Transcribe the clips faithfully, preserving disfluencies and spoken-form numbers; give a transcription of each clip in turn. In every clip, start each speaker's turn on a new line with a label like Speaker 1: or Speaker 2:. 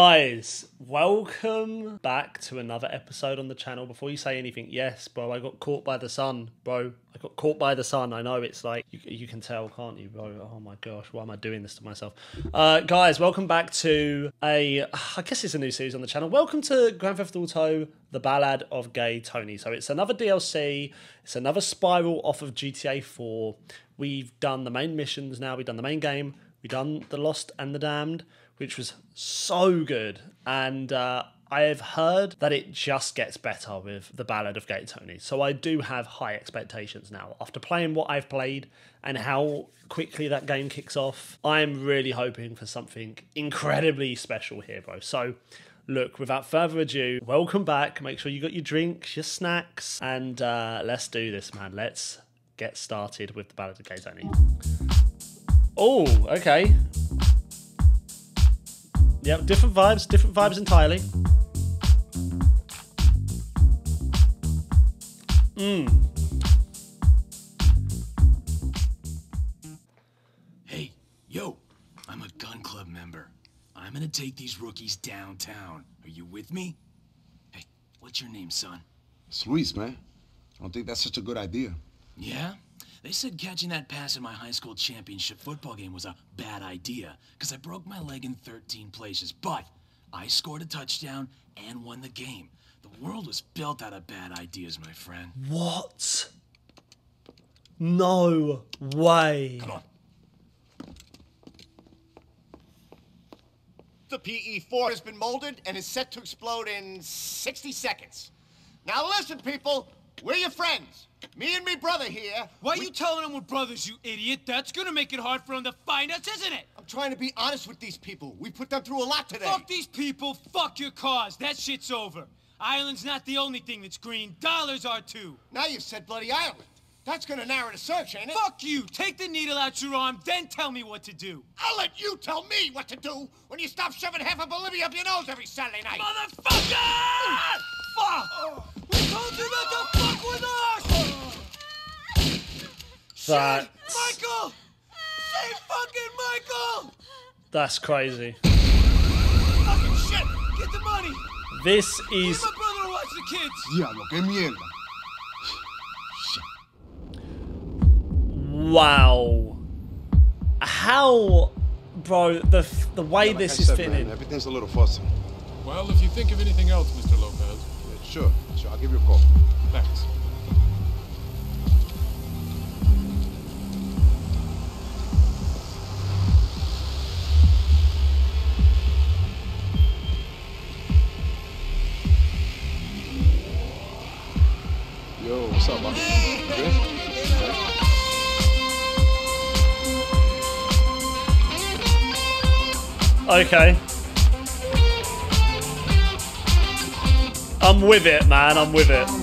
Speaker 1: Guys, welcome back to another episode on the channel. Before you say anything, yes, bro, I got caught by the sun, bro. I got caught by the sun. I know it's like, you, you can tell, can't you, bro? Oh my gosh, why am I doing this to myself? Uh, guys, welcome back to a, I guess it's a new series on the channel. Welcome to Grand Theft Auto, The Ballad of Gay Tony. So it's another D L C. It's another spiral off of G T A four. We've done the main missions now. We've done the main game. We've done The Lost and the Damned, which was so good. And uh, I have heard that it just gets better with The Ballad of Gay Tony. So I do have high expectations now. After playing what I've played and how quickly that game kicks off, I'm really hoping for something incredibly special here, bro. So look, without further ado, welcome back. Make sure you got your drinks, your snacks, and uh, let's do this, man. Let's get started with The Ballad of Gay Tony. Oh, okay. Yep, different vibes, different vibes entirely. Mm.
Speaker 2: Hey, yo, I'm a gun club member. I'm gonna take these rookies downtown. Are you with me? Hey, what's your name, son?
Speaker 3: It's Luis, man. I don't think that's such a good idea.
Speaker 2: Yeah? They said catching that pass in my high school championship football game was a bad idea because I broke my leg in thirteen places, but I scored a touchdown and won the game. The world was built out of bad ideas, my friend.
Speaker 1: What? No way.
Speaker 2: Come on.
Speaker 4: The P E four has been molded and is set to explode in sixty seconds. Now listen, people, we're your friends. Me and me brother here.
Speaker 5: Why are
Speaker 4: we...
Speaker 5: you telling them we're brothers, you idiot? That's gonna make it hard for them to find us, isn't it?
Speaker 4: I'm trying to be honest with these people. We put them through a lot today.
Speaker 5: Fuck these people, fuck your cause. That shit's over. Ireland's not the only thing that's green. Dollars are too.
Speaker 4: Now you said bloody Ireland. That's gonna narrow the search, ain't it?
Speaker 5: Fuck you. Take the needle out your arm, then tell me what to do.
Speaker 4: I'll let you tell me what to do when you stop shoving half of Bolivia up your nose every Saturday night.
Speaker 5: Motherfucker! Fuck! We told you not to fuck with us!
Speaker 1: That...
Speaker 5: Shit! Michael! Say fucking Michael!
Speaker 1: That's crazy.
Speaker 5: Fucking shit! Get the money!
Speaker 1: This
Speaker 5: Leave
Speaker 1: is...
Speaker 5: my brother to watch the kids!
Speaker 3: Diablo, qué mierda.
Speaker 1: Wow. How... Bro, the the way
Speaker 3: Yeah, like
Speaker 1: this
Speaker 3: I
Speaker 1: is
Speaker 3: said,
Speaker 1: fitting
Speaker 3: man,
Speaker 1: in.
Speaker 3: everything's a little fussy.
Speaker 6: Well, if you think of anything else, Mister Lopez.
Speaker 3: Yeah, sure, sure, I'll give you a call.
Speaker 6: Thanks.
Speaker 3: Yo, what's up, boss? Good?
Speaker 1: Okay. I'm with it, man. I'm with it.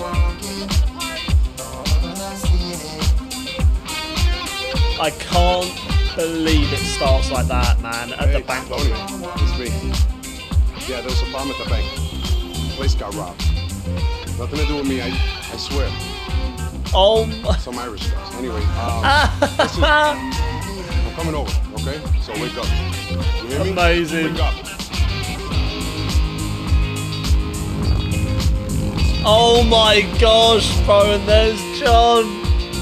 Speaker 1: I can't believe it starts like that, man, at
Speaker 3: Hey,
Speaker 1: the bank
Speaker 3: Tony,
Speaker 1: robbery.
Speaker 3: it's me. Yeah, there was a bomb at the bank. The place got robbed. Nothing to do with me, I, I swear.
Speaker 1: Oh my...
Speaker 3: Some Irish guys. Anyway, um, listen, I'm coming over, okay? So wake up. You hear me?
Speaker 1: Amazing.
Speaker 3: Wake up.
Speaker 1: Oh my gosh, bro, and there's John.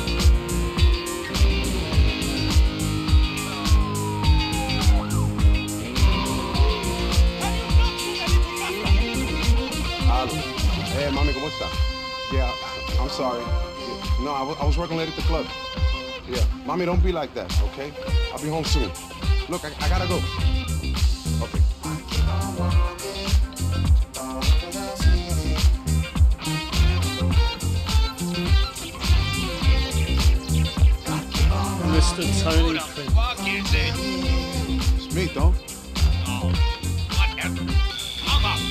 Speaker 3: Hey, mami, ¿cómo está? Yeah, I'm sorry. Yeah, no, I was, I was working late at the club. Yeah, mommy, don't be like that, okay? I'll be home soon. Look, I, I gotta go. Okay.
Speaker 1: Mister Tony
Speaker 5: Who the fuck is it?
Speaker 3: It's me, though.
Speaker 5: Oh, whatever. Hung up.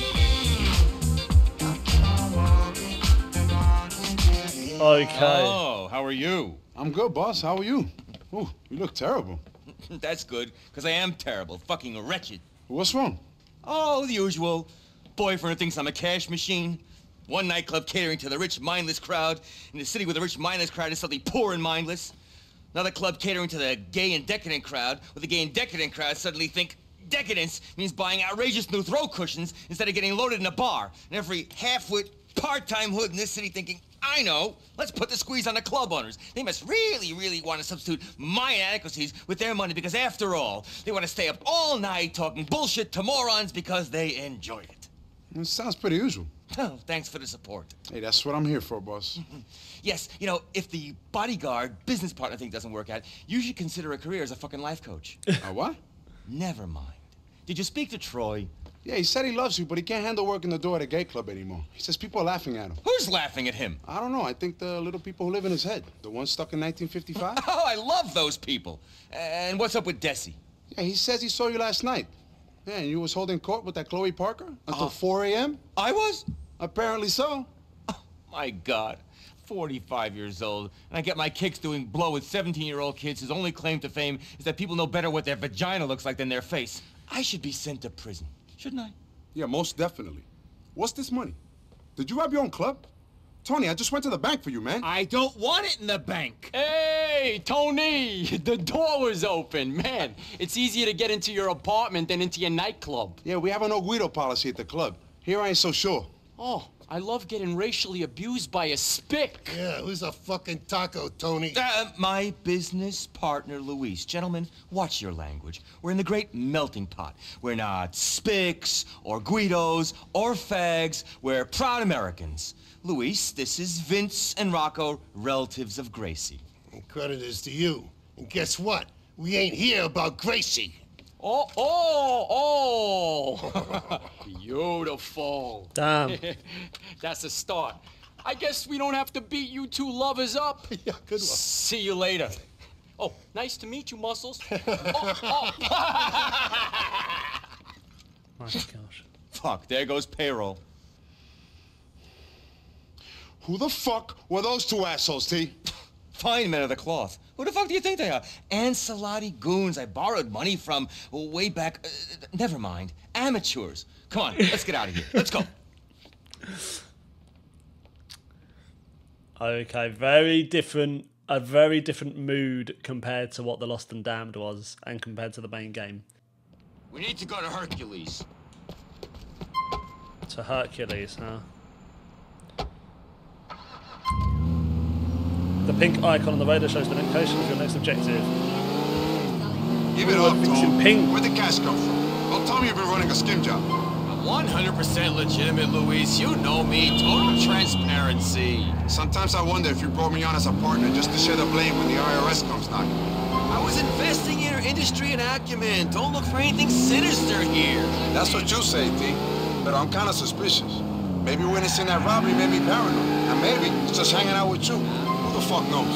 Speaker 1: Okay.
Speaker 7: Oh, how are you?
Speaker 3: I'm good, boss. How are you? Ooh, you look terrible.
Speaker 7: That's good, because I am terrible, fucking wretched.
Speaker 3: What's wrong?
Speaker 7: Oh, the usual. Boyfriend thinks I'm a cash machine. One nightclub catering to the rich, mindless crowd. In the city where the rich, mindless crowd is suddenly poor and mindless. Another club catering to the gay and decadent crowd, where the gay and decadent crowd suddenly think decadence means buying outrageous new throw cushions instead of getting loaded in a bar. And every half-wit, part-time hood in this city thinking, I know, let's put the squeeze on the club owners. They must really, really want to substitute my inadequacies with their money because, after all, they want to stay up all night talking bullshit to morons because they enjoy it.
Speaker 3: It sounds pretty usual.
Speaker 7: Oh, thanks for the support.
Speaker 3: Hey, that's what I'm here for, boss.
Speaker 7: Yes, you know, if the bodyguard business partner thing doesn't work out, you should consider a career as a fucking life coach.
Speaker 3: A what?
Speaker 7: Never mind. Did you speak to Troy?
Speaker 3: Yeah, he said he loves you, but he can't handle working the door at a gay club anymore. He says people are laughing at him.
Speaker 7: Who's laughing at him?
Speaker 3: I don't know. I think the little people who live in his head. The ones stuck in nineteen fifty-five?
Speaker 7: Oh, I love those people. And what's up with Desi?
Speaker 3: Yeah, he says he saw you last night. Yeah, and you was holding court with that Chloe Parker until
Speaker 7: Uh,
Speaker 3: four A M?
Speaker 7: I was?
Speaker 3: Apparently so.
Speaker 7: Oh, my God. forty-five years old, and I get my kicks doing blow with seventeen-year-old kids whose only claim to fame is that people know better what their vagina looks like than their face. I should be sent to prison, shouldn't I?
Speaker 3: Yeah, most definitely. What's this money? Did you rob your own club? Tony, I just went to the bank for you, man.
Speaker 5: I don't want it in the bank.
Speaker 8: Hey, Tony, the door was open. Man, it's easier to get into your apartment than into your nightclub.
Speaker 3: Yeah, we have a no Guido policy at the club. Here I ain't so sure.
Speaker 8: Oh, I love getting racially abused by a spick.
Speaker 4: Yeah, who's a fucking taco, Tony?
Speaker 7: Uh, my business partner, Luis. Gentlemen, watch your language. We're in the great melting pot. We're not spicks or Guidos or fags. We're proud Americans. Luis, this is Vince and Rocco, relatives of Gracie.
Speaker 4: And credit is to you. And guess what? We ain't here about Gracie.
Speaker 8: Oh, oh, oh. Beautiful.
Speaker 1: Damn.
Speaker 8: That's a start. I guess we don't have to beat you two lovers up.
Speaker 4: Yeah, good one.
Speaker 8: See you later. Oh, nice to meet you, Muscles. oh, oh.
Speaker 1: My gosh.
Speaker 7: Fuck, there goes payroll.
Speaker 3: Who the fuck were those two assholes, T?
Speaker 7: Fine men of the cloth. Who the fuck do you think they are? Ancelotti goons I borrowed money from way back. Uh, never mind. Amateurs. Come on, let's get out of here. Let's go.
Speaker 1: Okay, very different. A very different mood compared to what the Lost and Damned was, and compared to the main game.
Speaker 7: We need to go to Hercules.
Speaker 1: To Hercules, huh? The pink icon on the radar shows the location of your next objective.
Speaker 3: Give it
Speaker 1: Oh,
Speaker 3: up,
Speaker 1: it's in
Speaker 3: Tom.
Speaker 1: pink.
Speaker 3: Where'd the cash come from? Don't tell me you've been running a skim job.
Speaker 2: one hundred percent legitimate, Luis. You know me. Total transparency.
Speaker 3: Sometimes I wonder if you brought me on as a partner just to share the blame when the I R S comes knocking.
Speaker 2: I was investing in your industry and acumen. Don't look for anything sinister here.
Speaker 3: That's what you say, T. But I'm kind of suspicious. Maybe witnessing that robbery made me paranoid. And maybe it's just hanging out with you. Who the fuck knows?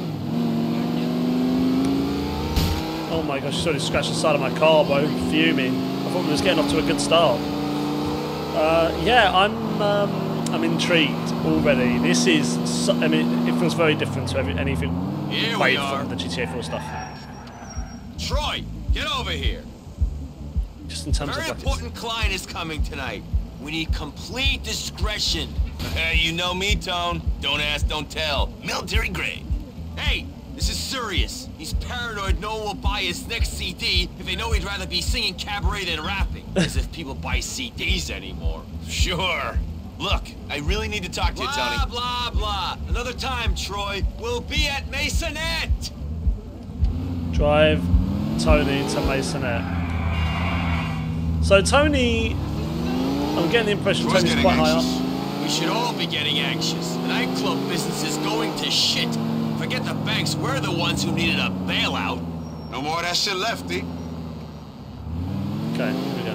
Speaker 1: Oh my gosh, sorry, scratched the side of my car, bro. Fuming. I thought we was getting off to a good start. Uh, yeah, I'm um, I'm intrigued already. This is, so, I mean, it feels very different to every, anything
Speaker 2: Here
Speaker 1: played
Speaker 2: we are.
Speaker 1: from the G T A four stuff.
Speaker 2: Troy, get over here.
Speaker 1: Just in terms
Speaker 2: Very
Speaker 1: of like,
Speaker 2: important client is coming tonight. We need complete discretion. Hey, you know me, Tone. Don't ask, don't tell. Military grade. Hey, this is serious. He's paranoid no one will buy his next C D if they know he'd rather be singing cabaret than rapping. As if people buy C Ds anymore. Sure. Look, I really need to talk to you, Tony. Blah, blah, blah. Another time, Troy. We'll be at Masonette.
Speaker 1: drive Tony to Masonette. So Tony, I'm getting the impression
Speaker 3: Troy's
Speaker 1: Tony's
Speaker 3: getting
Speaker 1: quite high up.
Speaker 3: anxious.
Speaker 2: We should all be getting anxious. The nightclub business is going to shit. Forget the banks, we're the ones who needed a bailout.
Speaker 3: No more of that shit left, T.
Speaker 1: Okay, here we go.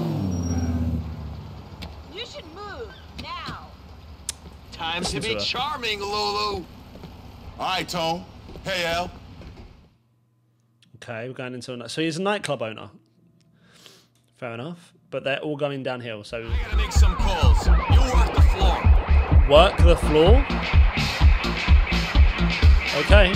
Speaker 9: You should move now.
Speaker 2: Time
Speaker 1: Listen
Speaker 2: to
Speaker 1: to
Speaker 2: be
Speaker 1: her.
Speaker 2: charming, Lulu.
Speaker 3: All right, Tone. Hey, Al.
Speaker 1: Okay, we're going into a... So he's a nightclub owner. Fair enough. But they're all going downhill, so...
Speaker 2: I gotta make some calls. You work the floor.
Speaker 1: Work the floor? Okay.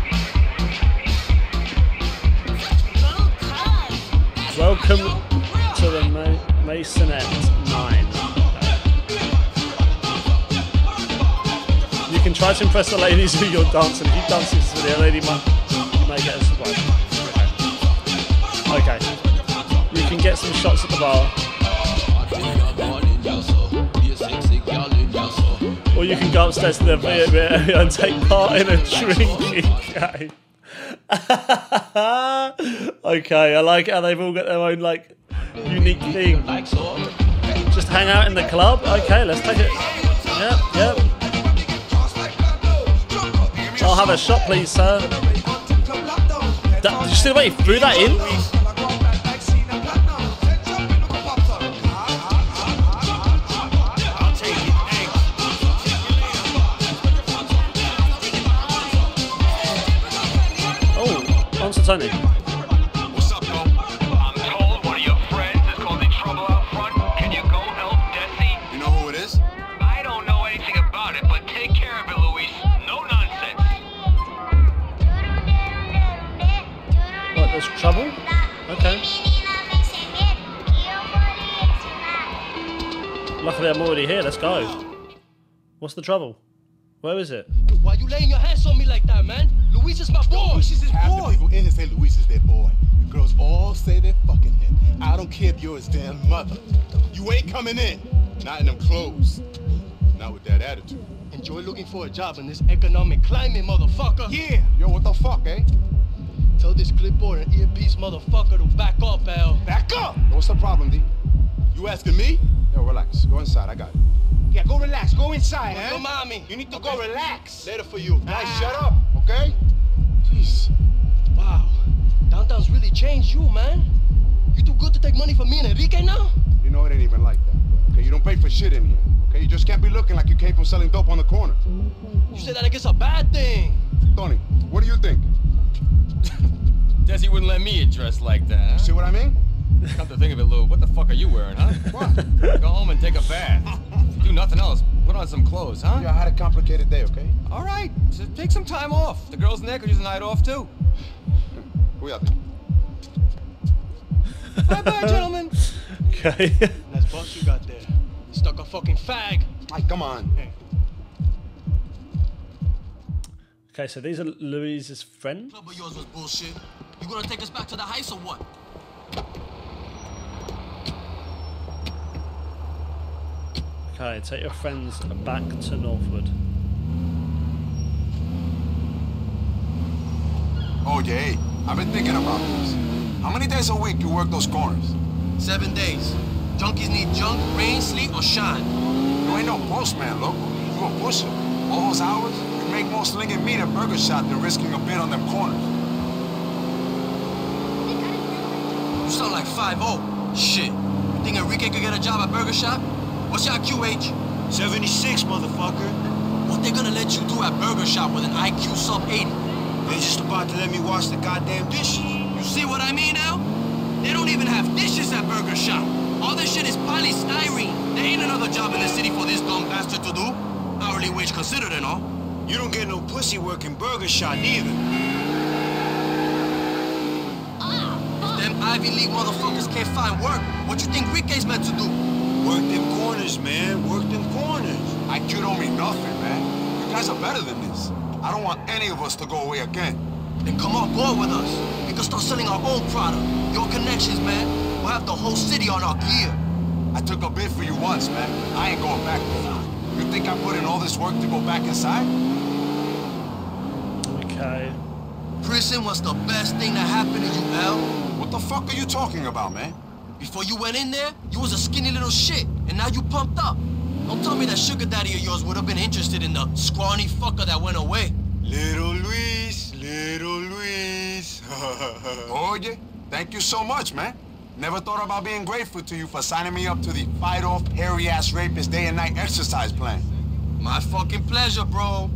Speaker 1: Welcome to the Ma Masonette nine. Okay. You can try to impress the ladies who you're dancing. If you dance this video, a lady might, you may get a surprise. Okay. Okay. You can get some shots at the bar. Or you can go upstairs to the theatre area and take part in a drinking game. Okay, I like how they've all got their own like unique thing. Just hang out in the club. Okay, let's take it. Yep, yep. I'll have a shot, please, sir. That, did you see the way he threw that in? Tony.
Speaker 10: What's up, bro? I'm told one of your friends is causing trouble out front. Can you go help Desi?
Speaker 3: You know who it is?
Speaker 10: I don't know anything about it, but take care of it, Luis. No nonsense.
Speaker 1: What, there's trouble? Okay. Luckily I'm already here, let's go. What's the trouble? Where is it?
Speaker 11: Why you laying your hands on me like that, man? Luis is my boy.
Speaker 3: Luis is his boy. Half the people in here say Luis is their boy. The girls all say they're fucking him. I don't care if you're his damn mother. You ain't coming in. Not in them clothes. Not with that attitude.
Speaker 11: Enjoy looking for a job in this economic climate, motherfucker.
Speaker 3: Yeah. Yo, what the fuck, eh?
Speaker 11: Tell this clipboard and earpiece motherfucker to back up, Al.
Speaker 3: Back up! Yo, what's the problem, D? You asking me? Yo, relax. Go inside. I got it.
Speaker 4: Yeah, go relax. Go inside,
Speaker 11: Yo,
Speaker 4: huh?
Speaker 11: mommy.
Speaker 4: You need to go relax.
Speaker 3: Later for you.
Speaker 4: Ah.
Speaker 3: Guys, shut up, okay? Jeez.
Speaker 11: Wow. Downtown's really changed you, man. You too good to take money from me and Enrique now?
Speaker 3: You know it ain't even like that, bro. Okay, you don't pay for shit in here. Okay, you just can't be looking like you came from selling dope on the corner.
Speaker 11: You say that like it's a bad thing.
Speaker 3: Tony, what do you think?
Speaker 8: Desi wouldn't let me get dressed like that, huh?
Speaker 3: See what I mean?
Speaker 8: Come to think of it, Lou, what the fuck are you wearing, huh?
Speaker 3: What?
Speaker 8: Go home and take a bath. Do nothing else. Put on some clothes, huh?
Speaker 3: Yeah, I had a complicated day, okay?
Speaker 8: All right. Just take some time off. The girls in there could use a night off, too.
Speaker 3: Cuídate.
Speaker 11: Bye-bye, gentlemen.
Speaker 1: Okay.
Speaker 11: Nice boss you got there. Stuck a fucking fag.
Speaker 3: Mike, come on.
Speaker 11: Hey.
Speaker 1: Okay, so these are Louise's friends.
Speaker 7: Club of yours was bullshit. You gonna take us back to the heights or what?
Speaker 1: Okay, take your friends back to Northwood.
Speaker 3: Oh, yeah, hey, I've been thinking about this. How many days a week you work those corners?
Speaker 7: Seven days. Junkies need junk, rain, sleet, or shine.
Speaker 3: You ain't no postman, loco. You a pusher. All those hours, you make more slinging meat at Burger Shot than risking a bid on them corners.
Speaker 7: You sound like five oh. Shit. You think Enrique could get a job at Burger Shop? What's your Q H?
Speaker 4: seventy-six, motherfucker.
Speaker 7: What they gonna let you do at Burger Shop with an I Q sub eighty?
Speaker 4: They're just about to let me wash the goddamn dishes.
Speaker 7: You see what I mean now? They don't even have dishes at Burger Shop. All this shit is polystyrene. There ain't another job in the city for this dumb bastard to do. Hourly wage considered and all.
Speaker 4: You don't get no pussy work in Burger Shot neither.
Speaker 7: If them Ivy League motherfuckers can't find work, what you think Enrique's meant to do?
Speaker 4: Work them corners, man. Work them corners.
Speaker 3: I Q don't mean nothing, man. You guys are better than this. I don't want any of us to go away again.
Speaker 7: Then come on board with us. We can start selling our own product. Your connections, man. We'll have the whole city on our gear.
Speaker 3: I took a bid for you once, man. I ain't going back there. You think I put in all this work to go back inside?
Speaker 1: Okay.
Speaker 7: Prison was the best thing that happened to you, Al.
Speaker 3: What the fuck are you talking about, man?
Speaker 7: Before you went in there, you was a skinny little shit, and now you pumped up. Don't tell me that sugar daddy of yours would have been interested in the scrawny fucker that went away.
Speaker 4: Little Luis, little Luis.
Speaker 3: Oye, thank you so much, man. Never thought about being grateful to you for signing me up to the fight off hairy-ass rapist day and night exercise plan.
Speaker 7: My fucking pleasure, bro.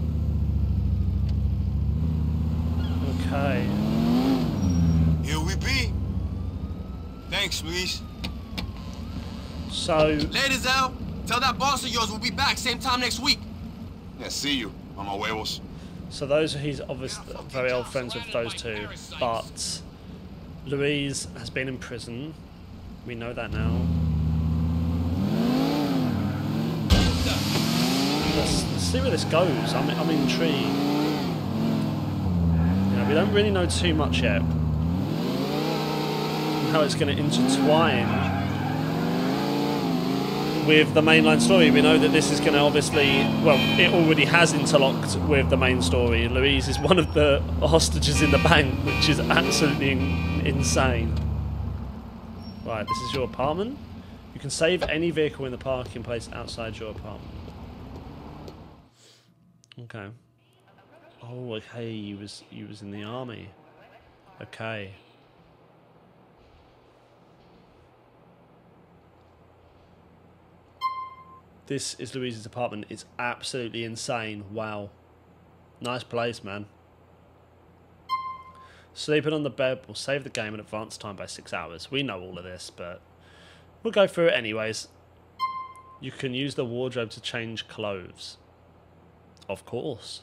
Speaker 1: Okay.
Speaker 4: Here we be. Thanks, Luis.
Speaker 1: So...
Speaker 7: Ladies, Al. Tell that boss of yours we'll be back same time next week.
Speaker 3: Yeah, see you, mama huevos.
Speaker 1: So those are he's obviously very old friends with those two, but Louise has been in prison. We know that now. Let's, let's see where this goes. I'm, I'm intrigued. You know, we don't really know too much yet. how it's going to intertwine with the mainline story. We know that this is going to obviously, well, it already has interlocked with the main story. Louise is one of the hostages in the bank, which is absolutely in insane. Right, this is your apartment. You can save any vehicle in the parking place outside your apartment. Okay. Oh, okay. He was he was in the army. Okay. This is Louise's apartment. It's absolutely insane. Wow. Nice place, man. Sleeping on the bed will save the game in advance time by six hours. We know all of this, but we'll go through it anyways. You can use the wardrobe to change clothes. Of course.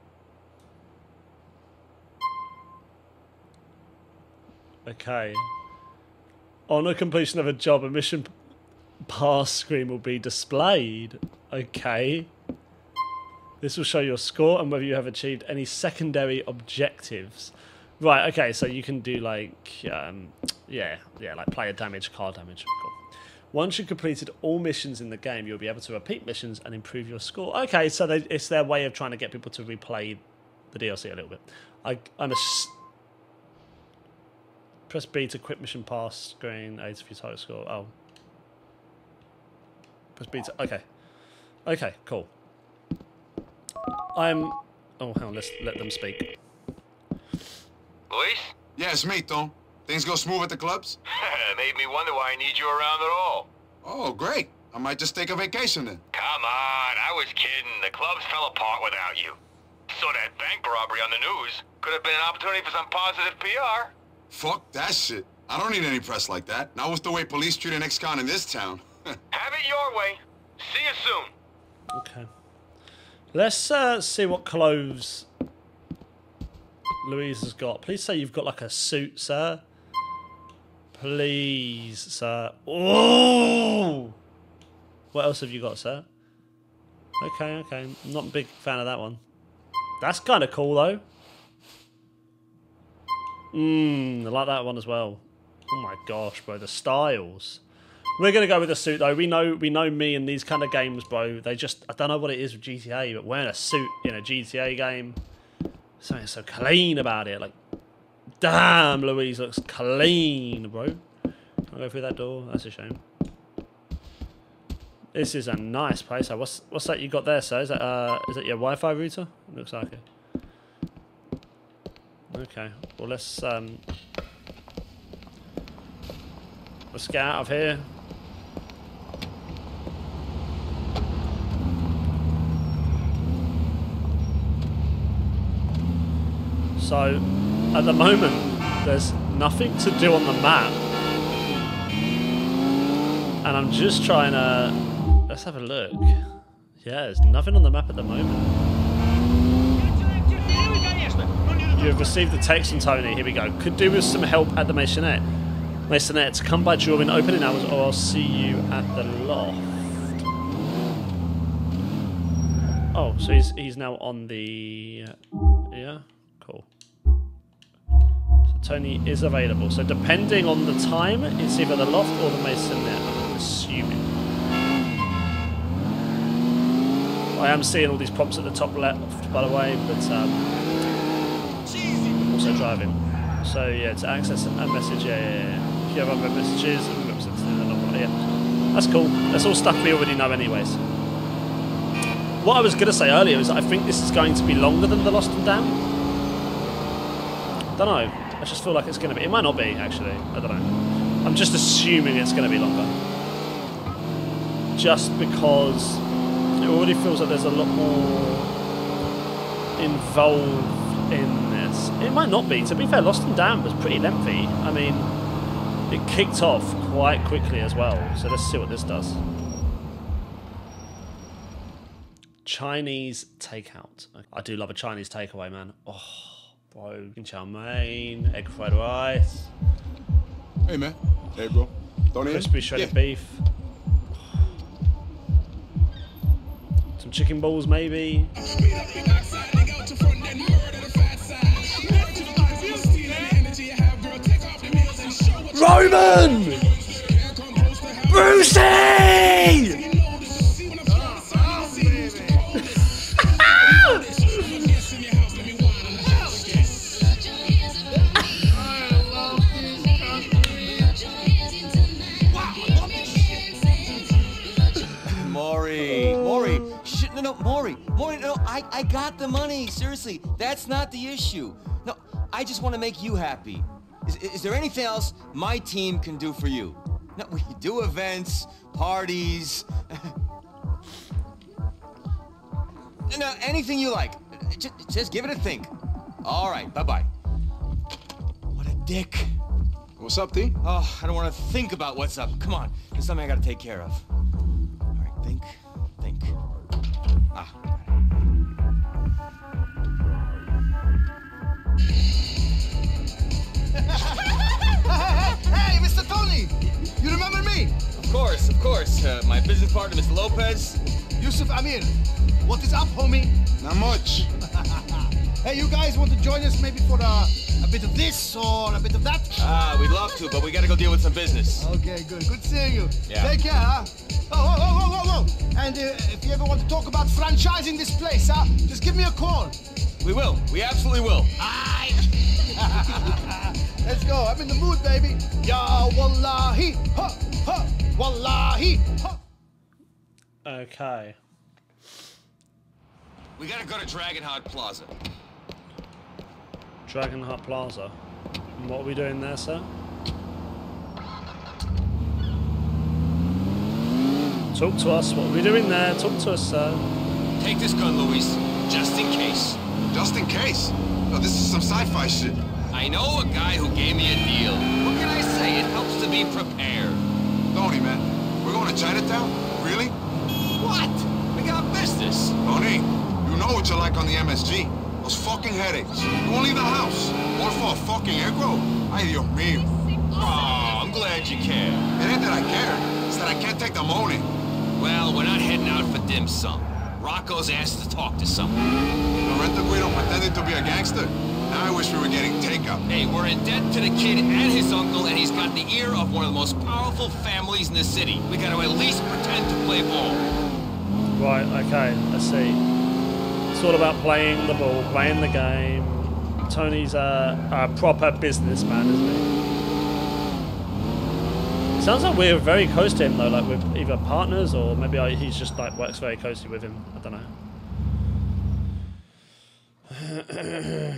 Speaker 1: Okay. On a completion of a job, a mission pass screen will be displayed. Okay. This will show your score and whether you have achieved any secondary objectives. Right, okay, so you can do like, um, yeah, yeah, like player damage, car damage. Cool. Once you've completed all missions in the game, you'll be able to repeat missions and improve your score. Okay, so they, it's their way of trying to get people to replay the D L C a little bit. I, I'm a... Press B to quit mission pass screen, A to view target score. Oh. Press B to... Okay. Okay, cool. I'm... Oh, hang on, let's let them speak.
Speaker 10: Luis?
Speaker 3: Yeah, it's me, Tom. Things go smooth at the clubs?
Speaker 10: Made me wonder why I need you around at all.
Speaker 3: Oh, great. I might just take a vacation then.
Speaker 10: Come on, I was kidding. The clubs fell apart without you. So that bank robbery on the news could have been an opportunity for some positive P R.
Speaker 3: Fuck that shit. I don't need any press like that. Not with the way police treat an ex-con in this town.
Speaker 10: Have it your way. See you soon.
Speaker 1: Okay. Let's uh, see what clothes Louise has got. Please say you've got like a suit, sir. Please, sir. Oh! What else have you got, sir? Okay, okay. I'm not a big fan of that one. That's kind of cool, though. Mmm, I like that one as well. Oh my gosh, bro, the styles. We're gonna go with a suit though. We know, we know me in these kind of games, bro. They just, I don't know what it is with G T A, but wearing a suit in a G T A game, something so clean about it. Like, damn, Louise looks clean, bro. I'll go through that door. That's a shame. This is a nice place. What's what's that you got there, sir? Is that uh, is that your Wi-Fi router? It looks like it. Okay, well let's um let's get out of here. So at the moment there's nothing to do on the map, and I'm just trying to, let's have a look. Yeah, there's nothing on the map at the moment. You have received the text from Tony. Here we go. Could do with some help at the Masonette. Masonette, come by during opening hours or I'll see you at the loft. Oh, so he's, he's now on the... Yeah, cool. So Tony is available. So depending on the time, it's either the loft or the Masonette, I'm assuming. I am seeing all these prompts at the top left, by the way, but... Um, also driving. So yeah, to access a message, yeah, yeah, yeah. If you have other messages, yeah. That's cool. That's all stuff we already know anyways. What I was going to say earlier is that I think this is going to be longer than the Lost and Damned. Don't know. I just feel like it's going to be. It might not be, actually. I don't know. I'm just assuming it's going to be longer. Just because it already feels like there's a lot more involved in this. It might not be. To be fair, Lost and Damned was pretty lengthy. I mean, it kicked off quite quickly as well. So let's see what this does. Chinese takeout. I do love a Chinese takeaway, man. Oh, bro. Chow mein, egg fried rice.
Speaker 3: Hey, man. Hey, bro. Don't eat
Speaker 1: Crispy shredded
Speaker 3: yeah.
Speaker 1: beef. Some chicken balls, maybe. Roman! Brucey!
Speaker 7: Maury, Maury, shit, no, no, Maury, Maury, no, I, I got the money, seriously, that's not the issue. No, I just want to make you happy. Is, is there anything else my team can do for you? No, we do events, parties, no, anything you like. Just, just give it a think. All right, bye-bye. What a dick.
Speaker 3: What's up, T?
Speaker 7: Oh, I don't want to think about what's up. Come on, there's something I gotta take care of. All right, think, think. Ah.
Speaker 11: Hey, Mister Tony! You remember me?
Speaker 7: Of course, of course. Uh, my business partner, Mister Lopez.
Speaker 11: Yusuf Amir. What is up, homie?
Speaker 3: Not much.
Speaker 11: Hey, you guys want to join us maybe for uh, a bit of this or a bit of that?
Speaker 7: Ah, we'd love to, but we gotta go deal with some business.
Speaker 11: Okay, good. Good seeing you.
Speaker 7: Yeah.
Speaker 11: Take care, huh? Oh, oh, oh, oh, oh, oh. And uh, if you ever want to talk about franchising this place, huh? Just give me a call.
Speaker 7: We will. We absolutely will.
Speaker 11: Aye. Let's go. I'm in the mood, baby. Ya wallahi, ha, ha, wallahi, ha.
Speaker 1: Okay.
Speaker 7: We gotta go to Dragon Heart Plaza.
Speaker 1: Dragon Heart Plaza. And what are we doing there, sir? Talk to us. What are we doing there? Talk to us, sir.
Speaker 7: Take this gun, Luis, just in case.
Speaker 3: Just in case. No, this is some sci-fi shit.
Speaker 7: I know a guy who gave me a deal. What can I say? It helps to be prepared.
Speaker 3: Tony, man, we're going to Chinatown? Really?
Speaker 7: What? We got business.
Speaker 3: Tony, you know what you're like on the M S G. Those fucking headaches. You won't leave the house. All for a fucking egg roll? Ay, Dios mío.
Speaker 7: Oh, I'm glad you care.
Speaker 3: It ain't that I care. It's that I can't take the money.
Speaker 7: Well, we're not heading out for dim sum. Rocco's asked to talk to someone.
Speaker 3: Lorenzo Guido pretending to be a gangster. Now I wish we were getting takeout.
Speaker 7: Hey, we're in debt to the kid and his uncle, and he's got the ear of one of the most powerful families in the city. We gotta at least pretend to play ball.
Speaker 1: Right, okay, I see. It's all about playing the ball, playing the game. Tony's a, a proper businessman, isn't he? Sounds like we're very close to him though, like we're either partners or maybe I, he's just like works very closely with him. I don't know.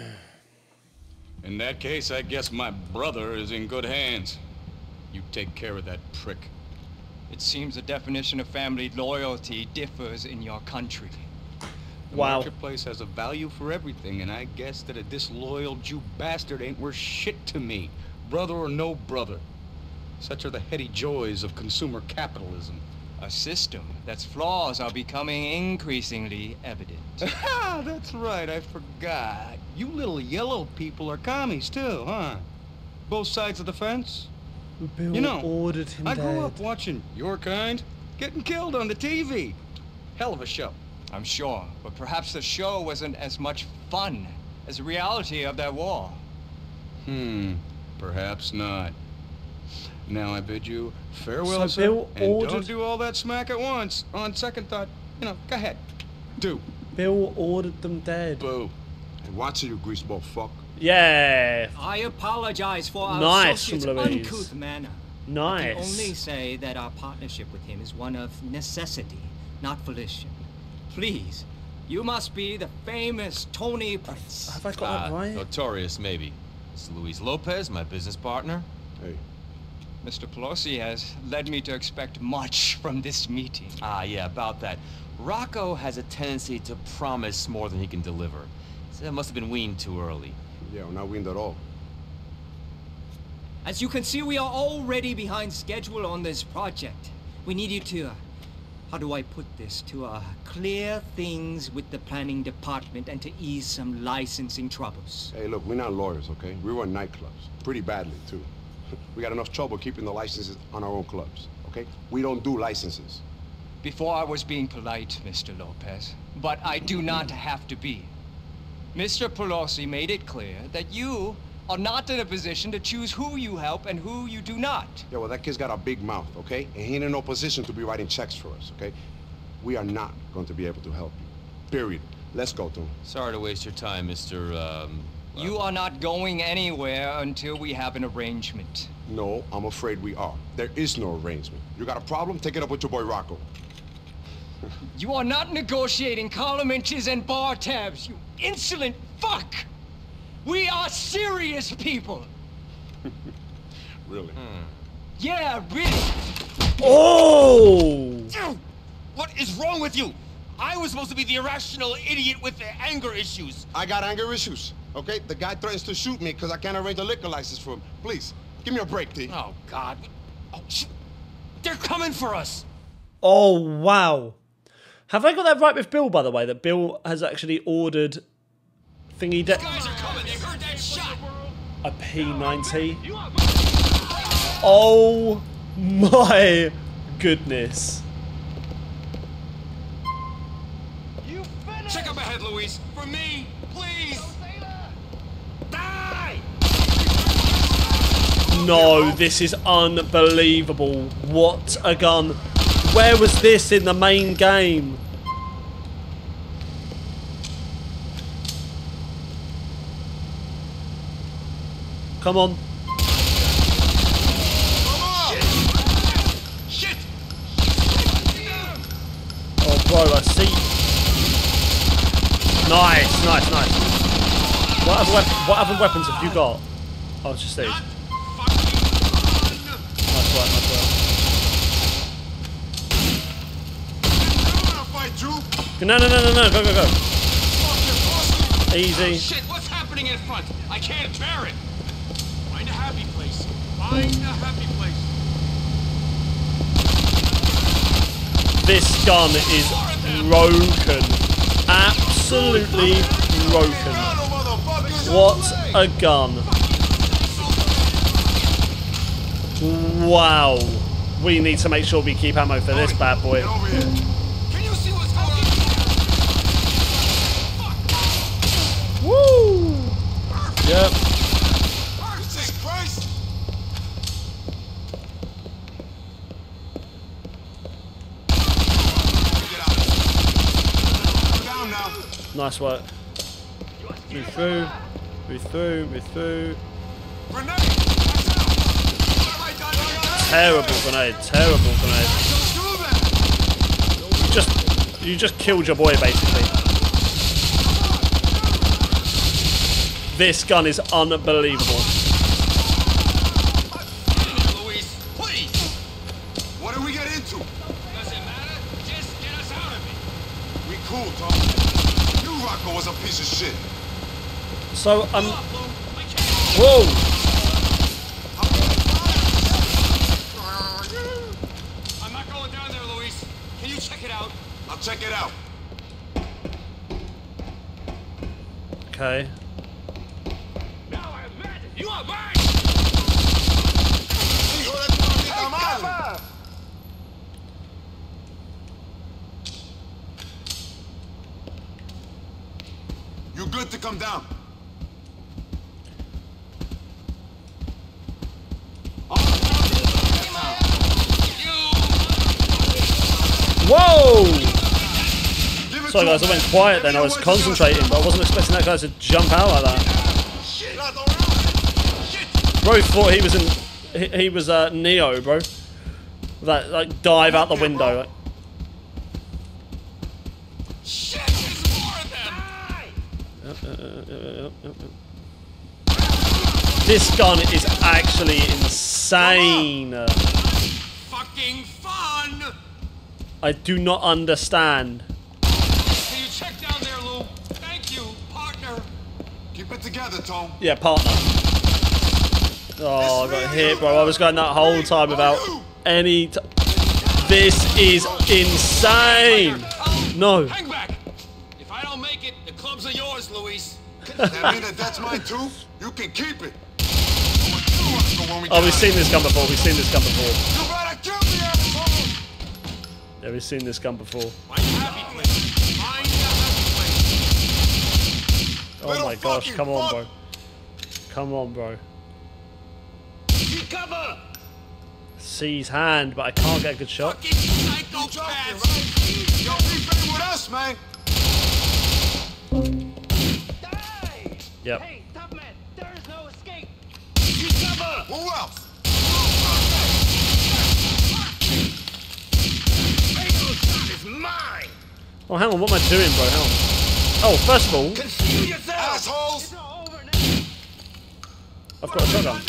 Speaker 12: In that case, I guess my brother is in good hands. You take care of that prick.
Speaker 8: It seems the definition of family loyalty differs in your country.
Speaker 12: The
Speaker 1: Wow.
Speaker 12: marketplace has a value for everything, and I guess that a disloyal Jew bastard ain't worth shit to me, brother or no brother. Such are the heady joys of consumer capitalism.
Speaker 8: A system that's flaws are becoming increasingly evident.
Speaker 12: Ah, that's right, I forgot. You little yellow people are commies too, huh? Both sides of the fence?
Speaker 1: Bill
Speaker 12: You know,
Speaker 1: ordered him
Speaker 12: I grew
Speaker 1: dead.
Speaker 12: up watching your kind getting killed on the T V. Hell of a show.
Speaker 8: I'm sure, but perhaps the show wasn't as much fun as the reality of that war.
Speaker 12: Hmm, perhaps not. Now I bid you farewell,
Speaker 1: So
Speaker 12: sir,
Speaker 1: Bill
Speaker 12: and
Speaker 1: ordered-
Speaker 12: don't do all that smack at once. On second thought, you know, go ahead. Do.
Speaker 1: Bill ordered them dead.
Speaker 12: Boo.
Speaker 3: Hey, watch it, you greaseball fuck.
Speaker 1: Yeah.
Speaker 5: I apologize for our
Speaker 1: Nice from
Speaker 5: associate's
Speaker 1: Louise.
Speaker 5: uncouth manner. I
Speaker 1: Nice.
Speaker 5: can only say that our partnership with him is one of necessity, not volition. Please, you must be the famous Tony Prince.
Speaker 1: Have I got that right?
Speaker 7: Notorious, maybe. It's Luis Lopez, my business partner.
Speaker 3: Hey,
Speaker 8: Mister Pelosi has led me to expect much from this meeting.
Speaker 7: Ah, yeah, about that. Rocco has a tendency to promise more than he can deliver. So that must have been weaned too early.
Speaker 3: yeah, we're not wind at all.
Speaker 5: As you can see, we are already behind schedule on this project. We need you to, uh, how do I put this, to uh, clear things with the planning department and to ease some licensing troubles.
Speaker 3: Hey, look, we're not lawyers, okay? We run nightclubs. Pretty badly, too. We got enough trouble keeping the licenses on our own clubs, okay? We don't do licenses.
Speaker 8: Before I was being polite, Mister Lopez, but I do not have to be. Mister Pelosi made it clear that you
Speaker 5: are not in a position to choose who you help and who you do not.
Speaker 3: Yeah, well, that kid's got a big mouth, okay? And he ain't in no position to be writing checks for us, okay? We are not going to be able to help you. Period. Let's go, Tom.
Speaker 8: Sorry to waste your time, Mister Um...
Speaker 5: You are not going anywhere until we have an arrangement.
Speaker 3: No, I'm afraid we are. There is no arrangement. You got a problem? Take it up with your boy Rocco.
Speaker 5: You are not negotiating column inches and bar tabs, you insolent fuck! We are serious people!
Speaker 3: Really?
Speaker 5: Hmm. Yeah, really!
Speaker 1: Oh!
Speaker 7: What is wrong with you? I was supposed to be the irrational idiot with the anger issues.
Speaker 3: I got anger issues, okay? The guy threatens to shoot me because I can't arrange a liquor license for him. Please, give me a break, T.
Speaker 7: Oh, God. Oh, shoot. They're coming for us.
Speaker 1: Oh, wow. Have I got that right with Bill, by the way? That Bill has actually ordered thingy de-
Speaker 7: Guys are coming. They heard that shot.
Speaker 1: a P ninety. Oh my goodness.
Speaker 7: Check up ahead, Luis. For me, please. Die!
Speaker 1: No, this is unbelievable. What a gun. Where was this in the main game? Come on.
Speaker 7: Shit!
Speaker 1: Oh, bro, I see. Nice, nice, nice. What other, wep what other weapons have you got? Oh, it's just these. Nice work, nice work. No, no, no, no, no, go, go, go. Easy.
Speaker 7: Oh, shit, what's happening in front? I can't bear it. Find a happy place. Find a happy place.
Speaker 1: This gun is broken. Absolutely broken. What a gun. Wow. We need to make sure we keep ammo for this bad boy. Woo! Yep. Nice work. Move through, move through, move through. Terrible grenade, terrible grenade. You just, you just killed your boy basically. This gun is unbelievable.
Speaker 3: What do we get into?
Speaker 7: Doesn't matter. Just get us out of it.
Speaker 3: We cool, Tom. You Rocco was a piece of shit.
Speaker 1: So I'm. Um, whoa!
Speaker 7: I'm not going down there, Luis. Can you check it out?
Speaker 3: I'll check it out.
Speaker 1: Okay.
Speaker 7: Now I imagine you are mine.
Speaker 3: You good to come down?
Speaker 1: Whoa! Sorry guys, I went quiet then. I was concentrating, but I wasn't expecting that guy to jump out like that. Bro thought he was in. He, he was uh, Neo, bro. That like dive out the window. Like.
Speaker 7: Shit, there's more of them.
Speaker 1: Yep, yep, yep, yep, yep, yep. This gun is actually insane.
Speaker 7: Fucking fun.
Speaker 1: I do not understand.
Speaker 7: Can you check down there, Lou? Thank you, partner.
Speaker 3: Keep it together, Tom.
Speaker 1: Yeah, partner. Oh, I got hit, bro. I was going that whole time without any. T this is insane. No.
Speaker 7: Hang back. If I don't make it, the clubs are yours, Luis.
Speaker 3: That mean that that's mine too? You can keep it.
Speaker 1: Oh, we've seen this gun before. We've seen this gun before.
Speaker 3: You better kill me, asshole!
Speaker 1: Yeah, we've seen this gun before.
Speaker 7: Find a happy place. Find a happy place.
Speaker 1: Oh my gosh, come on, bro. Come on, bro.
Speaker 7: Cover!
Speaker 1: Seize hand, but I can't get a good shot.
Speaker 7: Fucking psychopaths!
Speaker 3: Yo, be fair with us, man.
Speaker 1: Yep.
Speaker 5: Hey, tough man, there is no escape.
Speaker 7: Cover!
Speaker 3: Who else?
Speaker 7: Fatal shot is mine!
Speaker 1: Oh, hang on. What am I doing, bro? Hang on. Oh, first of all,
Speaker 7: Conceal yourself!
Speaker 3: Assholes!
Speaker 1: I've got a shotgun.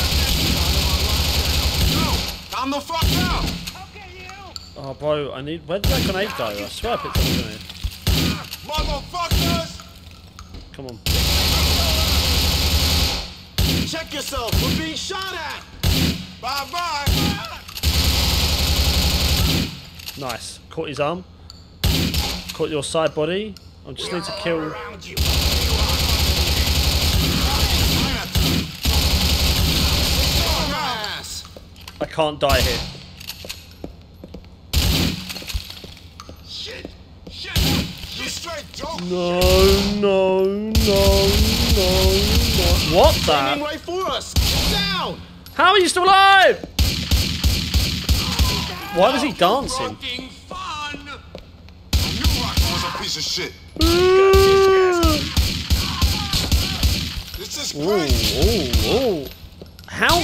Speaker 3: Calm the fuck down!
Speaker 1: Oh, bro, I need. Where did that grenade go? I swear I picked up a grenade.
Speaker 3: Motherfuckers!
Speaker 1: Come on.
Speaker 11: Check yourself. We're being shot at.
Speaker 3: Bye bye!
Speaker 1: Nice. Caught his arm. Caught your side body. I just need to kill. I can't die here.
Speaker 3: Shit! Shit! You straight, Joe!
Speaker 1: No, no, no, no, no. What the?
Speaker 11: Aiming right for us. Get down.
Speaker 1: How are you still alive? Why was he dancing?
Speaker 3: I knew Rocky was a piece of shit. This is
Speaker 1: Ooh,
Speaker 3: great.
Speaker 1: ooh, ooh. How?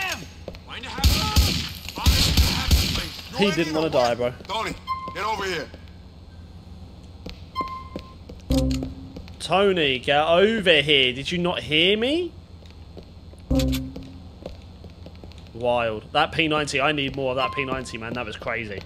Speaker 1: He didn't want to die, bro.
Speaker 3: Tony, get over here.
Speaker 1: Tony, get over here. Did you not hear me? Wild. That P ninety, I need more of that P ninety, man. That was crazy.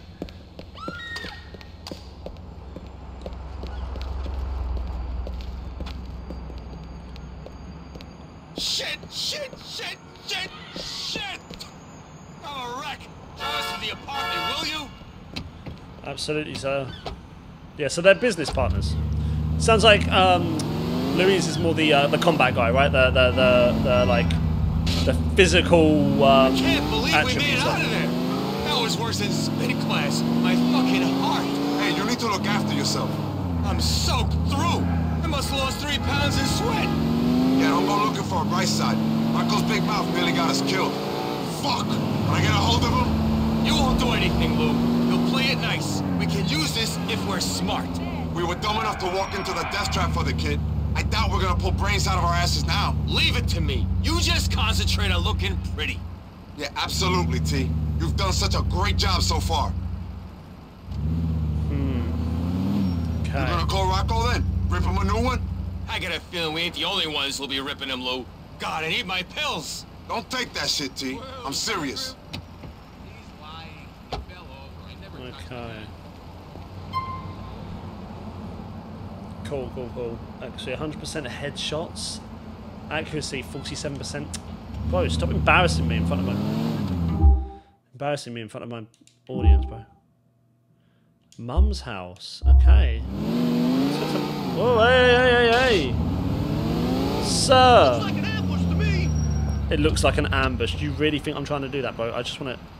Speaker 7: Shit, shit, shit, shit, shit! I'm a wreck. Show us to the apartment, will you?
Speaker 1: Absolutely, sir. Yeah, so they're business partners. Sounds like um, Louise is more the uh, the combat guy, right? The the the, the like the physical um,
Speaker 7: Can't believe we made it
Speaker 1: stuff.
Speaker 7: out of there. That was worse than spin class. My fucking heart.
Speaker 3: Hey, you need to look after yourself.
Speaker 7: I'm soaked through. I must have lost three pounds in sweat.
Speaker 3: Yeah, don't go looking for a bright side. Michael's big mouth nearly got us killed. Fuck! When I get a hold of him...
Speaker 7: You won't do anything, Lou. You'll play it nice. We can use this if we're smart.
Speaker 3: We were dumb enough to walk into the death trap for the kid. I doubt we're gonna pull brains out of our asses now.
Speaker 7: Leave it to me. You just concentrate on looking pretty.
Speaker 3: Yeah, absolutely, T. You've done such a great job so far.
Speaker 1: Hmm.
Speaker 3: You gonna call Rocco then? Rip him a new one?
Speaker 7: I got a feeling we ain't the only ones who'll be ripping him, Lou. God, I need my pills.
Speaker 3: Don't take that shit, T. I'm serious.
Speaker 1: Okay. Cool, cool, cool. Actually, one hundred percent headshots. Accuracy, forty-seven percent. Bro, stop embarrassing me in front of my... Embarrassing me in front of my audience, bro. Mum's house. Okay. Oh, hey, hey, hey, hey. Sir.
Speaker 11: Looks like an ambush to me.
Speaker 1: It looks like an ambush. Do you really think I'm trying to do that, bro? I just want to...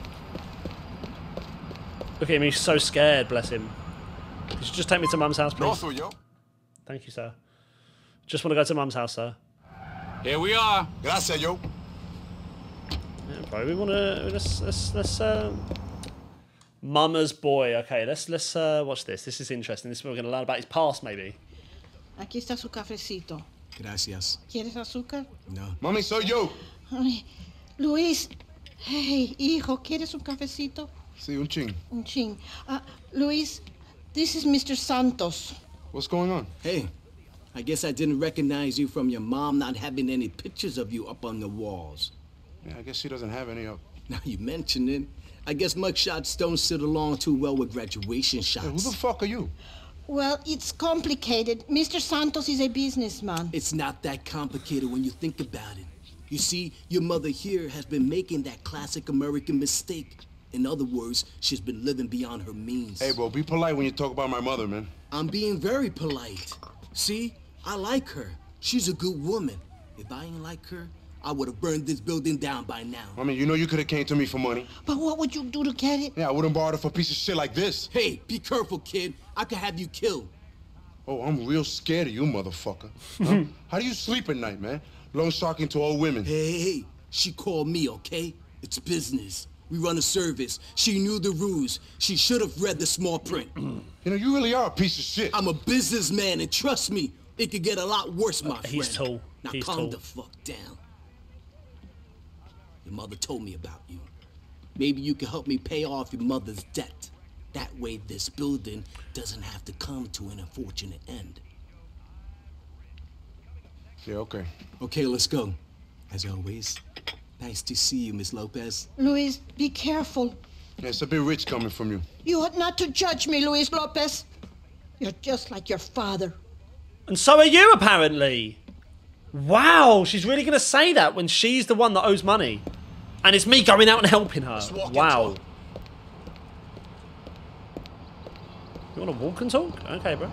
Speaker 1: Look at him, he's so scared, bless him. Could you just take me to Mum's house, please?
Speaker 3: Also, yo.
Speaker 1: Thank you, sir. Just want to go to Mum's house, sir.
Speaker 8: Here we are.
Speaker 3: Gracias, yo.
Speaker 1: Yeah, bro, we want to... Let's... Let's... let's uh... Mama's boy. Okay, let's let's uh, watch this. This is interesting. This is where we're going to learn about his past, maybe.
Speaker 13: Aquí está su cafecito.
Speaker 7: Gracias.
Speaker 13: ¿Quieres azúcar?
Speaker 7: No.
Speaker 3: Mami, soy yo.
Speaker 13: Ay, Luis. Hey, hijo, ¿quieres un cafecito?
Speaker 3: Sí, un ching.
Speaker 13: Un ching. Uh, Luis, this is Mister Santos.
Speaker 3: What's going on?
Speaker 14: Hey, I guess I didn't recognize you from your mom not having any pictures of you up on the walls.
Speaker 3: Yeah, I guess she doesn't have any up.
Speaker 14: Now you mention it. I guess mugshots don't sit along too well with graduation shots.
Speaker 3: Hey, who the fuck are you?
Speaker 13: Well, it's complicated. Mister Santos is a businessman.
Speaker 14: It's not that complicated when you think about it. You see, your mother here has been making that classic American mistake. In other words, she's been living beyond her means.
Speaker 3: Hey, bro, be polite when you talk about my mother, man.
Speaker 14: I'm being very polite. See, I like her. She's a good woman. If I ain't like her, I would have burned this building down by now.
Speaker 3: I mean, you know you could have came to me for money.
Speaker 13: But what would you do to get it?
Speaker 3: Yeah, I wouldn't borrow it for a piece of shit like this.
Speaker 14: Hey, be careful, kid. I could have you killed.
Speaker 3: Oh, I'm real scared of you, motherfucker. Huh? How do you sleep at night, man? loan sharking to old women.
Speaker 14: Hey, hey, hey, she called me, okay? It's business. We run a service. She knew the rules. She should have read the small print.
Speaker 3: You know, you really are a piece of shit.
Speaker 14: I'm a businessman, and trust me, it could get a lot worse, my
Speaker 1: uh,
Speaker 14: friend.
Speaker 1: He's tall.
Speaker 14: Now
Speaker 1: He's
Speaker 14: calm
Speaker 1: tall.
Speaker 14: the fuck down. Your mother told me about you. Maybe you can help me pay off your mother's debt. That way this building doesn't have to come to an unfortunate end.
Speaker 3: Yeah, okay.
Speaker 14: Okay, let's go. As always, nice to see you, Miss Lopez.
Speaker 13: Luis, be careful.
Speaker 3: Yeah, it's a bit rich coming from you.
Speaker 13: You ought not to judge me, Luis Lopez. You're just like your father.
Speaker 1: And so are you, apparently. Wow, she's really going to say that when she's the one that owes money. And it's me going out and helping her. Wow. You want to walk and talk? Okay, bro.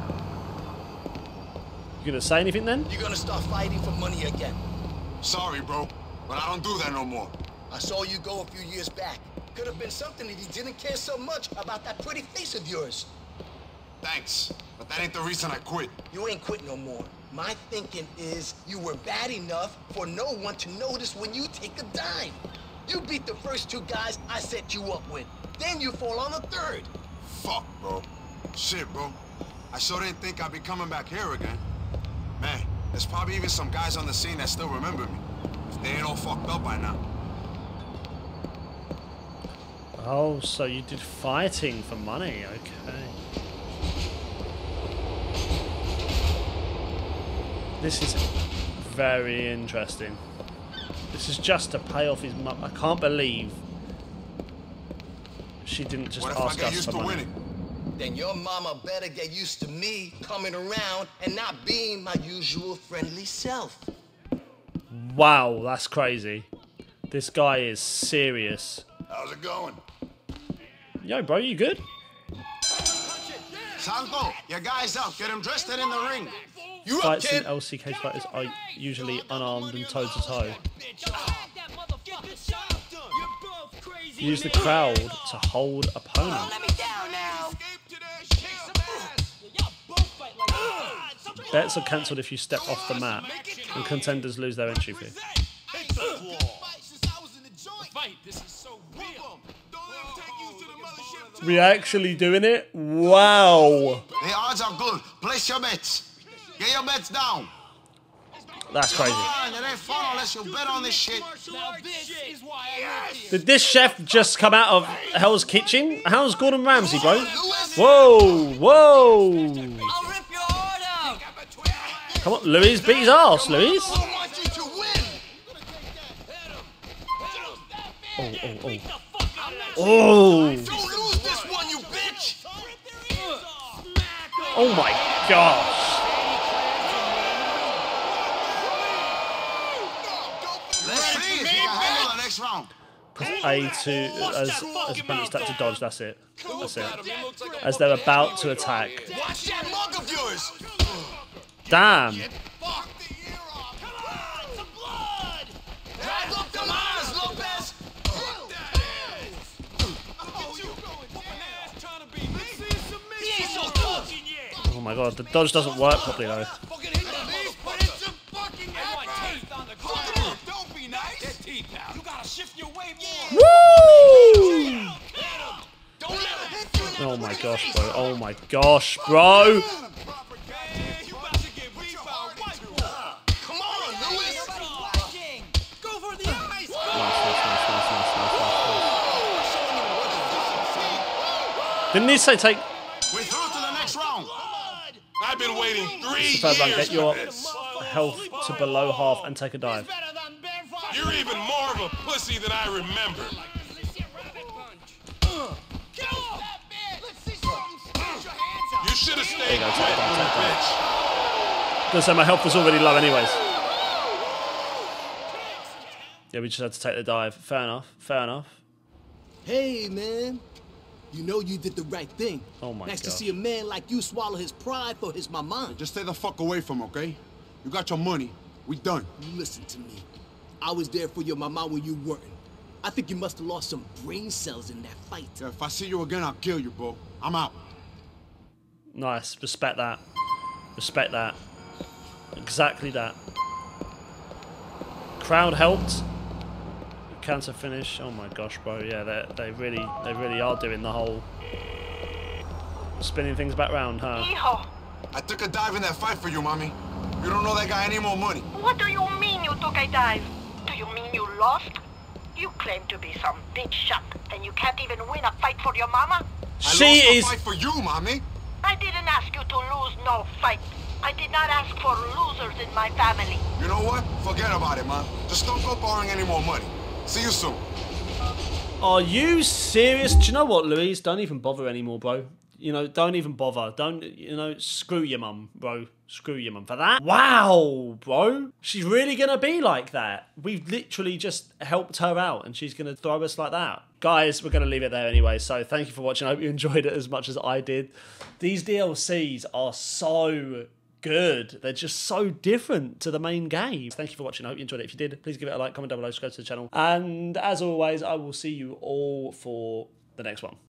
Speaker 1: You going to say anything then?
Speaker 14: You're gonna start fighting for money again.
Speaker 3: Sorry, bro, but I don't do that no more.
Speaker 14: I saw you go a few years back. Could have been something if you didn't care so much about that pretty face of yours.
Speaker 3: Thanks, but that ain't the reason I quit.
Speaker 14: You ain't quit no more. My thinking is you were bad enough for no one to notice when you take a dime. You beat the first two guys I set you up with. Then you fall on the third.
Speaker 3: Fuck, bro. Shit, bro. I sure didn't think I'd be coming back here again. Man, there's probably even some guys on the scene that still remember me. If they ain't all fucked up by now.
Speaker 1: Oh, so you did fighting for money. Okay. This is very interesting. This is just to pay off his mum. I can't believe she didn't just
Speaker 3: What if
Speaker 1: ask
Speaker 3: I get
Speaker 1: us
Speaker 3: used
Speaker 1: for
Speaker 3: to
Speaker 1: money.
Speaker 3: winning?
Speaker 14: Then your mama better get used to me coming around and not being my usual friendly self.
Speaker 1: Wow, that's crazy. This guy is serious.
Speaker 3: How's it going?
Speaker 1: Yo, bro, you good?
Speaker 11: Santo, your guy's out. Get him dressed and in the ring. You up,
Speaker 1: Fights in
Speaker 11: kid?
Speaker 1: L C K fighters are usually unarmed and toe to toe. Use the crowd to hold opponent. Bets are cancelled if you step off the mat, and contenders lose their entry fee. We actually doing it? Wow.
Speaker 11: The odds are good. Place your bets. Get your bets down.
Speaker 1: That's crazy.
Speaker 11: Come on, it ain't fun unless you bet on this shit.
Speaker 1: Did this chef just come out of Hell's Kitchen? How's Gordon Ramsay, bro? Whoa, whoa. Come on, Luis, beat his ass, Luis. Oh, oh, oh. Oh. Oh my gosh.
Speaker 11: Let's see if you can handle the next round.
Speaker 1: Press A to as as opponents start to dodge. That's it. That's it. As they're about to attack.
Speaker 11: Watch that mug of yours.
Speaker 1: Damn. Oh my god, the dodge doesn't work properly though. Woo! Oh my gosh, bro. Oh my gosh, bro. Didn't he say take?
Speaker 11: We're through to the next round.
Speaker 3: I've been waiting three
Speaker 1: Third round,
Speaker 3: years
Speaker 1: get your
Speaker 3: for this.
Speaker 1: health to below half and take a dive.
Speaker 3: You're even more of a pussy than I remember. You should have stayed
Speaker 1: go, take
Speaker 3: quiet,
Speaker 1: that,
Speaker 3: little
Speaker 1: take
Speaker 3: bitch.
Speaker 1: Gonna say my health was already low anyways. Yeah, we just had to take the dive. Fair enough. Fair enough.
Speaker 14: Hey, man. You know you did the right thing.
Speaker 1: Oh my
Speaker 14: Nice to
Speaker 1: gosh.
Speaker 14: see a man like you swallow his pride for his mama.
Speaker 3: Just stay the fuck away from him, okay? You got your money. We done.
Speaker 14: Listen to me. I was there for your mama when you weren't. I think you must have lost some brain cells in that fight.
Speaker 3: Yeah, if I see you again, I'll kill you, bro. I'm out.
Speaker 1: Nice. Respect that. Respect that. Exactly that. crowd helped. Cancer finish. Oh my gosh, bro. Yeah, they they really they really are doing the whole spinning things back round, huh?
Speaker 9: Hijo,
Speaker 3: I took a dive in that fight for you, mommy. You don't know that guy any more money.
Speaker 9: what do you mean you took a dive? Do you mean you lost? You claim to be some big shot, and you can't even win a fight for your mama?
Speaker 1: She
Speaker 3: I lost
Speaker 1: is.
Speaker 3: a fight for you, mommy.
Speaker 9: I didn't ask you to lose no fight. I did not ask for losers in my family.
Speaker 3: You know what? Forget about it, man. Just don't go borrowing any more money. See you soon.
Speaker 1: Are you serious? Do you know what, Louise? Don't even bother anymore, bro. You know, don't even bother. Don't, you know, screw your mum, bro. Screw your mum for that. Wow, bro. She's really going to be like that. We've literally just helped her out and she's going to throw us like that. Guys, we're going to leave it there anyway. So thank you for watching. I hope you enjoyed it as much as I did. These D L Cs are so good. They're just so different to the main game. Thank you for watching. I hope you enjoyed it. If you did, please give it a like, comment down below, subscribe to the channel. And as always, I will see you all for the next one.